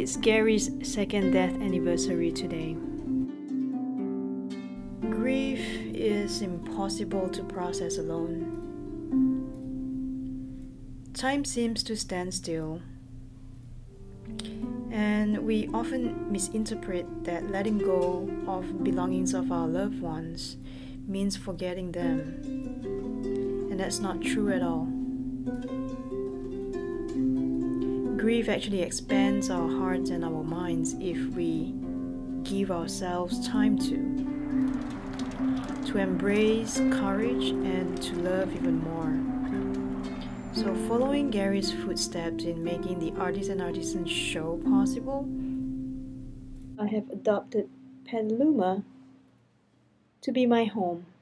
It's Gary's second death anniversary today. Grief is impossible to process alone. Time seems to stand still, and we often misinterpret that letting go of belongings of our loved ones means forgetting them, and that's not true at all. Grief actually expands our hearts and our minds if we give ourselves time to embrace courage and to love even more. So following Gary's footsteps in making the Artist and Artisan show possible, I have adopted Petaluma to be my home.